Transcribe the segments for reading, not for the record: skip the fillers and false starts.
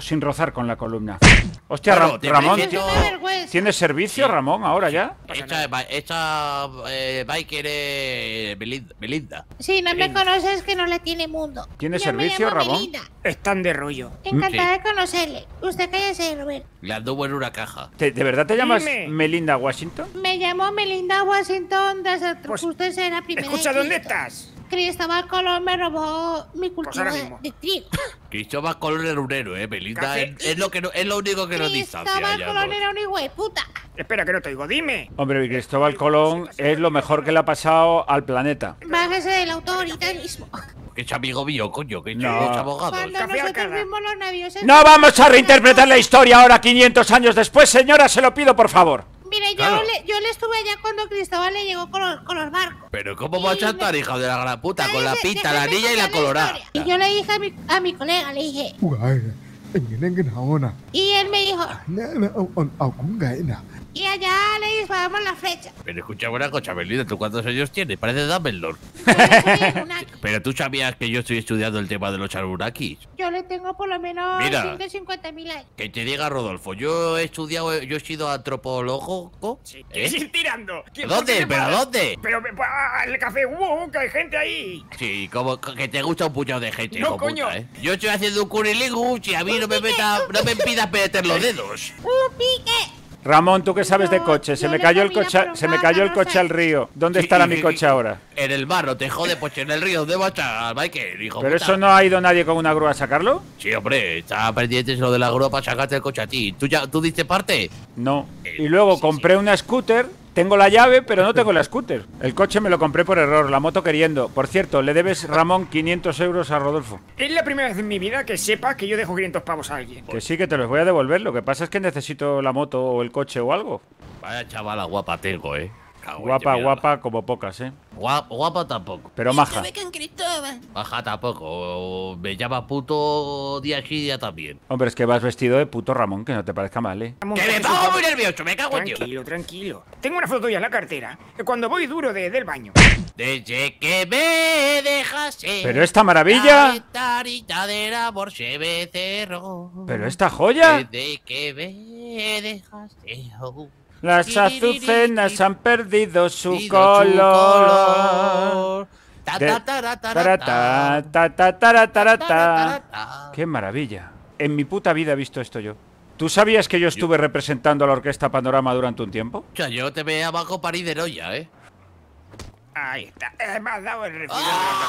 sin rozar con la columna. Hostia, Claro, Ramón, vergüenza. ¿tienes servicio, Sí. Ramón, ahora ya? Esta biker es Belinda. Si no me conoces, que no le tiene mundo. ¿Tienes Yo me servicio, llamo Ramón? Melinda. Están de rollo. Encantada de conocerle. Usted cállese, Robert. Le anduvo en una caja. ¿De verdad te llamas Dime. Melinda Washington? Me llamo Melinda Washington desde Pues, usted será primera. Escucha, de ¿dónde Cristo. estás? Cristóbal Colón me robó mi cultivo ahora mismo. de trigo. Cristóbal Colón era un héroe, Belinda. Café. Es lo único que nos distancia. Cristóbal ya, Colón ¿no? era un hijo de puta. Espera, que no te oigo, dime. Hombre, Cristóbal Colón es lo mejor que le ha pasado al planeta. Bájese del auto ahorita mismo. Que es amigo mío, coño, que No. es abogado. Cuando Café nosotros Alcalá. fuimos los navios... No vamos a reinterpretar la historia ahora 500 años después, señora, se lo pido por favor. Mire, Claro. yo le estuve allá cuando Cristóbal le llegó con los barcos. Pero ¿cómo vas a estar, hija de la gran puta? Con la Cállese, pinta, la déjeme niña y la contar colorada. historia. Y yo le dije a mi colega, le dije... Y él me dijo... Y allá le disparamos la flecha. Pero escucha una cosa, Belinda, ¿tú cuántos años tienes? Parece Dumbledore. Yo le soy una- Pero tú sabías que yo estoy estudiando el tema de los Anunnakis. Yo le tengo por lo menos Mira. 150.000 años. Que te diga Rodolfo, yo he estudiado, yo he sido antropólogo. ¿Quieres ¿Eh? ir tirando? ¿A dónde? ¿Pero a dónde? Pero, el café, que hay gente ahí. Sí, como que te gusta un puñado de gente, No, hijo coño. puta, ¿eh? Yo estoy haciendo un cunilingus y a mí no me impidas meter los dedos. ¡Un pique! Ramón, ¿tú qué sabes de coche? Se yo me le cayó el comía coche, por se me un cayó el lado, coche al río. ¿Dónde Sí, estará y- mi coche ahora? En el mar, no te jode, pues en el río, ¿dónde vas a Michael, hijo ¿Pero puta? eso no ha ido nadie con una grúa a sacarlo? Sí, hombre, está pendiente lo de la grúa para sacarte el coche a ti. ¿Tú diste parte? No. Y luego compré una scooter, tengo la llave, pero no tengo la scooter. El coche me lo compré por error, la moto queriendo. Por cierto, le debes, Ramón, 500 euros a Rodolfo. Es la primera vez en mi vida que sepa que yo dejo 500 pavos a alguien. Que sí, que te los voy a devolver. Lo que pasa es que necesito la moto o el coche o algo. Vaya chavala guapa tengo, Cago en Guapa, mierda. guapa, como pocas, ¿eh? Guapa tampoco. Pero maja. con Cristóbal. Baja tampoco. Me llama puto día sí, día también. Hombre, es que vas vestido de puto Ramón, que no te parezca mal, ¿eh? ¡Que me pongo muy nervioso! ¡Me cago en Dios! Tranquilo, tranquilo. Tengo una foto tuya en la cartera. Cuando voy duro del baño. Desde que me dejaste. Pero esta maravilla. La ventanita del amor se me cerró. Pero esta joya. Desde que me dejaste. Las azucenas han perdido su Pido color. Ta, De- ta, tara, tara, Tarata, ta, ta, tara, tarata. ¡Qué maravilla! En mi puta vida he visto esto yo. ¿Tú sabías que yo estuve representando a la Orquesta Panorama durante un tiempo? O sea, yo te veo abajo París de Noya, Ahí está. Me has dado el refilón.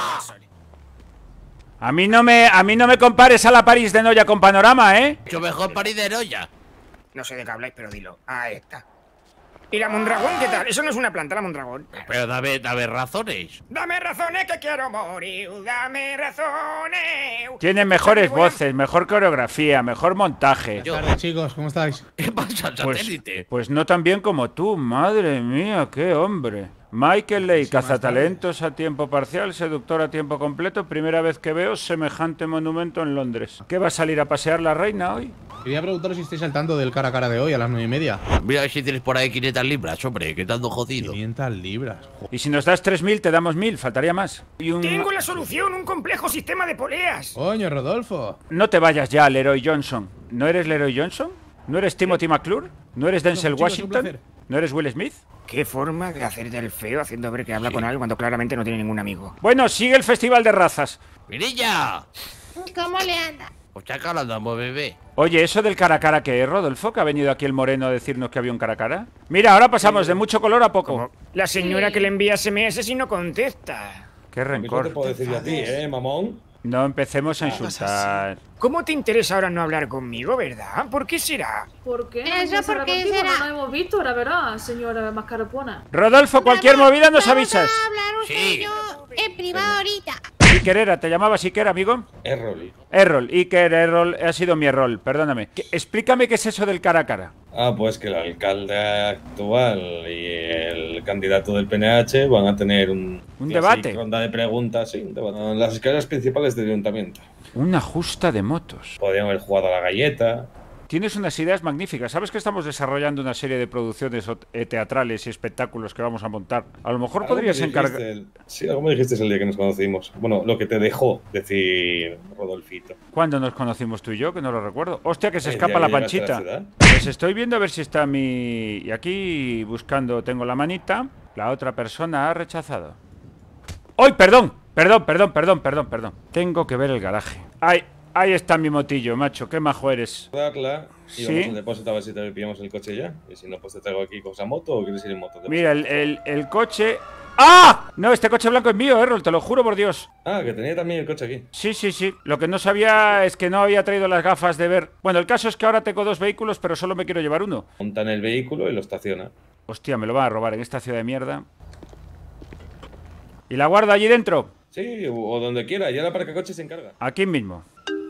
A mí no me compares a la París de Noya con Panorama, ¿eh? Mucho mejor París de Noya. No sé de qué habláis, pero dilo. Ahí está. ¿Y la Mondragón qué tal? Eso no es una planta, la Mondragón. Pero dame razones. Dame razones que quiero morir. Dame razones. Tiene mejores voces, mejor coreografía, mejor montaje. Yo- Hola chicos, ¿cómo estáis? ¿Qué pasa, Pues, satélite? pues no tan bien como tú, madre mía, qué hombre. Michael Ley, cazatalentos a tiempo parcial, seductor a tiempo completo, primera vez que veo semejante monumento en Londres. ¿Qué va a salir a pasear la reina hoy? Quería preguntaros si estáis al tanto del cara a cara de hoy a las 9:30. Mira a ver si tienes por ahí 500 libras, hombre, que te ando jodido. 500 libras. Y si nos das 3.000, te damos 1.000, faltaría más. Y un... Tengo la solución, un complejo sistema de poleas. Coño, Rodolfo. No te vayas ya, Leroy Johnson. ¿No eres Leroy Johnson? ¿No eres Timothy McClure? ¿No eres Denzel chicos, un Washington? placer. ¿No eres Will Smith? Qué forma de hacer del feo haciendo ver que habla con alguien cuando claramente no tiene ningún amigo. Bueno, sigue el Festival de Razas. ¡Mirilla! ¿Cómo le anda? Pues chacal andamos, bebé. Oye, ¿eso del cara a cara qué es, Rodolfo? ¿Que ha venido aquí el moreno a decirnos que había un cara a cara? Mira, ahora pasamos de mucho color a poco. La señora que le envía SMS y no contesta. Qué ¿Qué te rencor. puedo decir yo a ti, mamón? No empecemos a insultar. ¿Cómo te interesa ahora no hablar conmigo, verdad? ¿Por qué será? ¿Por qué? Eso, ¿Ya ¿por qué contigo? será? No nos hemos visto, la verdad, señora Mascarpona. Rodolfo, cualquier movida nos avisas. Vamos a hablar usted Sí. y yo en privado ahorita. Iker era, ¿te llamabas Iker, amigo? Es Rolly. Errol, Iker, Errol, ha sido mi error, perdóname. Explícame qué es eso del cara a cara. Ah, pues que el alcalde actual y el candidato del PNH van a tener ¿Un debate? ronda de preguntas, sí, un debate. En las escaleras principales del ayuntamiento. Una justa de motos. Podrían haber jugado a la galleta. tienes unas ideas magníficas. ¿Sabes que estamos desarrollando una serie de producciones teatrales y espectáculos que vamos a montar? A lo mejor podrías encargar... Sí, algo me dijiste el día que nos conocimos. Bueno, lo que te dejó decir Rodolfito. ¿Cuándo nos conocimos tú y yo? Que no lo recuerdo. Hostia, que se escapa día la que llegaste a la Panchita. ciudad. Pues estoy viendo a ver si está mi... Y aquí buscando, tengo la manita. La otra persona ha rechazado. ¡Ay, perdón! Perdón. Tengo que ver el garaje. Ahí está mi motillo, macho. Qué majo eres. Darla y Sí. vamos al depósito a ver si te pillamos el coche ya. Y si no, pues te traigo aquí cosa moto o quieres ir en moto. Mira, el coche... ¡Ah! No, este coche blanco es mío, Errol, te lo juro por Dios. Ah, que tenía también el coche aquí. Sí. Lo que no sabía es que no había traído las gafas de ver... Bueno, el caso es que ahora tengo 2 vehículos, pero solo me quiero llevar uno. Monta en el vehículo y lo estaciona. Hostia, me lo van a robar en esta ciudad de mierda. ¿Y la guardo allí dentro? Sí, o donde quiera. Ya la parcacoche se encarga. Aquí mismo.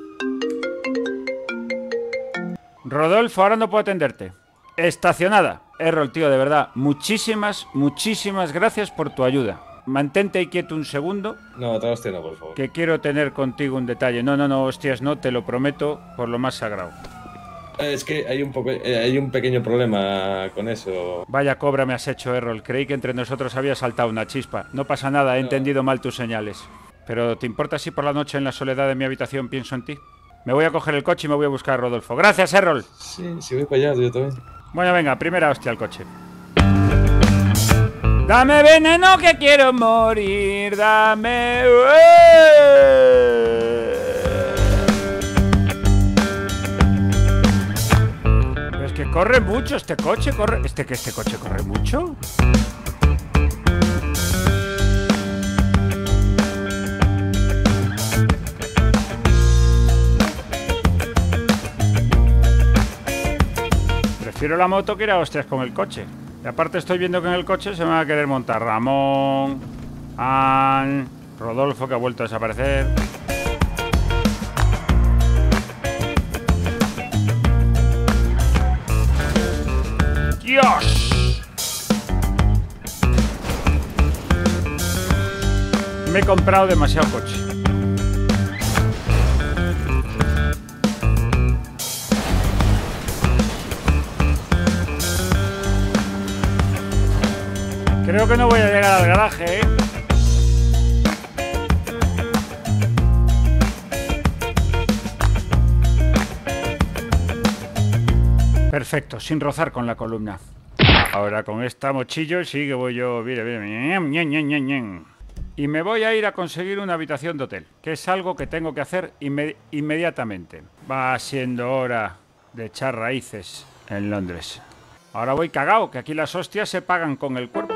Rodolfo, ahora no puedo atenderte. Estacionada. Errol, tío, de verdad, muchísimas gracias por tu ayuda. Mantente ahí quieto un segundo, No, otra hostia no, por favor. que quiero tener contigo un detalle. No, hostias, no, te lo prometo por lo más sagrado. Es que hay un pequeño problema con eso. Vaya cobra me has hecho, Errol. Creí que entre nosotros había saltado una chispa. No pasa nada, he entendido mal tus señales. Pero ¿te importa si por la noche en la soledad de mi habitación pienso en ti? Me voy a coger el coche y me voy a buscar a Rodolfo. Gracias, Errol. Sí, si voy para allá, yo también. Bueno, venga, primera hostia al coche. Dame veneno que quiero morir, dame... Pero es que corre mucho este coche, corre... ¿Este coche corre mucho? Prefiero la moto que ir a hostias con el coche. Y aparte estoy viendo que en el coche se me va a querer montar Ramón, Ann, Rodolfo, que ha vuelto a desaparecer. ¡Dios! Me he comprado demasiado coche. Creo que no voy a llegar al garaje, ¿eh? Perfecto, sin rozar con la columna. Ahora con esta mochillo sí que voy yo... Mira. Y me voy a ir a conseguir una habitación de hotel, que es algo que tengo que hacer inmediatamente. Va siendo hora de echar raíces en Londres. Ahora voy cagao, que aquí las hostias se pagan con el cuerpo.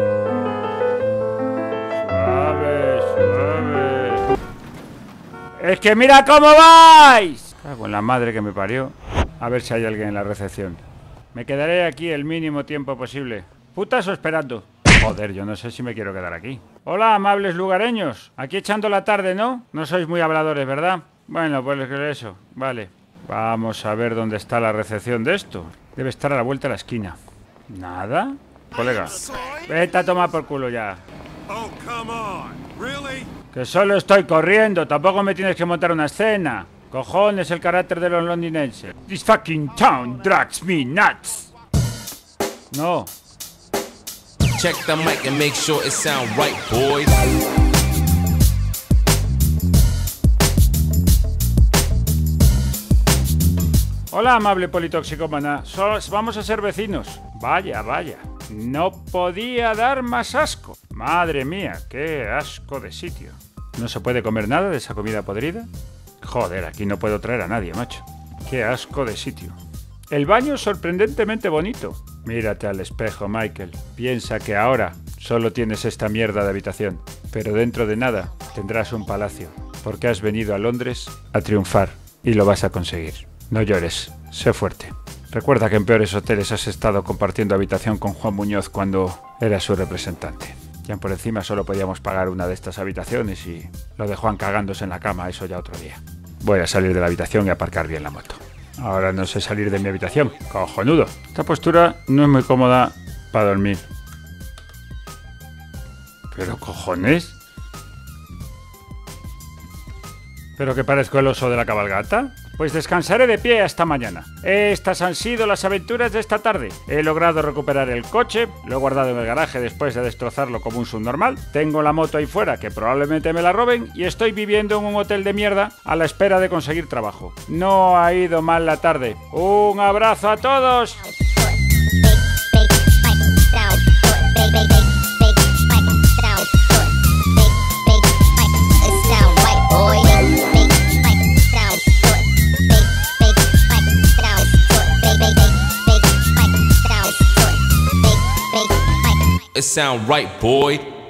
Suave. ¡Es que mira cómo vais! Cago en la madre que me parió. A ver si hay alguien en la recepción. Me quedaré aquí el mínimo tiempo posible. ¿Putas o esperando? Joder, yo no sé si me quiero quedar aquí. Hola, amables lugareños. Aquí echando la tarde, ¿no? No sois muy habladores, ¿verdad? Bueno, pues eso. Vale. Vamos a ver dónde está la recepción de esto. Debe estar a la vuelta de la esquina. ¿Nada? Colega. Vete a tomar por culo ya. Que solo estoy corriendo. Tampoco me tienes que montar una escena. Cojones, el carácter de los londinenses. This fucking town drags me nuts. No. Check the mic and make sure it sound right, boys. Hola, amable politoxicómana. Vamos a ser vecinos. Vaya. No podía dar más asco. Madre mía, qué asco de sitio. ¿No se puede comer nada de esa comida podrida? Joder, aquí no puedo traer a nadie, macho. Qué asco de sitio. El baño es sorprendentemente bonito. Mírate al espejo, Michael. Piensa que ahora solo tienes esta mierda de habitación. Pero dentro de nada tendrás un palacio. Porque has venido a Londres a triunfar. Y lo vas a conseguir. No llores, sé fuerte. Recuerda que en peores hoteles has estado compartiendo habitación con Juan Muñoz cuando era su representante. Ya por encima solo podíamos pagar una de estas habitaciones y lo de Juan cagándose en la cama, eso ya otro día. Voy a salir de la habitación y aparcar bien la moto. Ahora no sé salir de mi habitación. ¡Cojonudo! Esta postura no es muy cómoda para dormir. ¿Pero cojones? ¿Pero que parezco el oso de la cabalgata? Pues descansaré de pie hasta mañana. Estas han sido las aventuras de esta tarde. He logrado recuperar el coche, lo he guardado en el garaje después de destrozarlo como un subnormal. Tengo la moto ahí fuera que probablemente me la roben y estoy viviendo en un hotel de mierda a la espera de conseguir trabajo. No ha ido mal la tarde. ¡Un abrazo a todos! It sound right, boy.